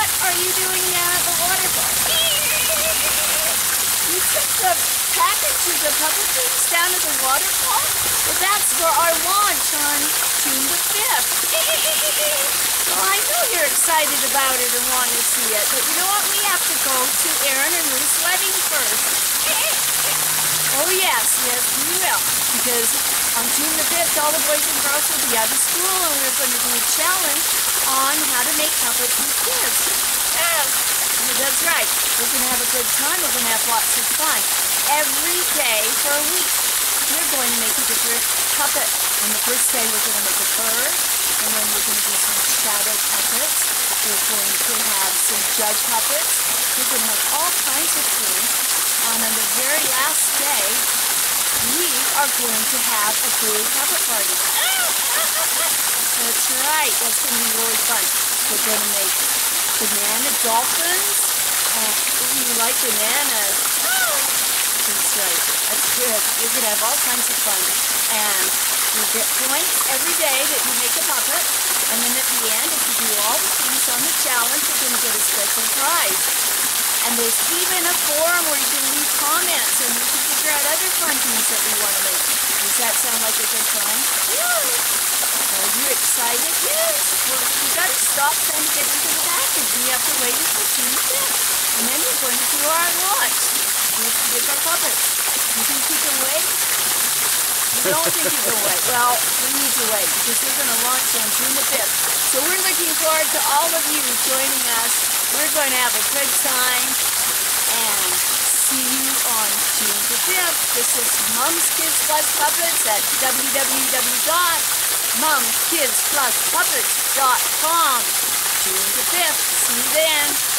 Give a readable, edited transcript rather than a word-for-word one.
What are you doing down at the waterfall? You took the packages of puppet things down at the waterfall? Well, that's for our launch on June the 5th. Well, I know you're excited about it and want to see it, but you know what? We have to go to Aaron and Ruth's wedding first. Oh, yes, we will. Because on June the 5th, all the boys and girls will be out of school, and we're going to do a challenge on how to make puppets with kids. That's right. We're going to have a good time. We're going to have lots of fun. Every day for a week, we're going to make a different puppet. On the first day, we're going to make a bird, and then we're going to do some shadow puppets. We're going to have some jug puppets. We're going to have all kinds of things. And on the very last day, we are going to have a big puppet party. That's right. That's going to be really fun. We're going to make banana dolphins. You like bananas? That's right. That's good. You're going to have all kinds of fun. And you'll get points every day that you make a puppet. And then at the end, if you do all the things on the challenge, you're going to get a special prize. And there's even a forum where you can leave comments and we can figure out other fun things that we want to make. Does that sound like a good time? Yes. Are you excited? Yes. Well, we got to stop trying to get into the package. We have to wait until June 5th. And then we're going to do our launch with our puppets. You think you can wait? You don't think you can wait? Well, we need to wait because we're going to launch on June the 5th. So we're looking forward to all of you joining us. We're going to have a good time and see you on June the 5th. This is Mums Kids Plus Puppets at www.mumskidspluspuppets.com. June the 5th. See you then.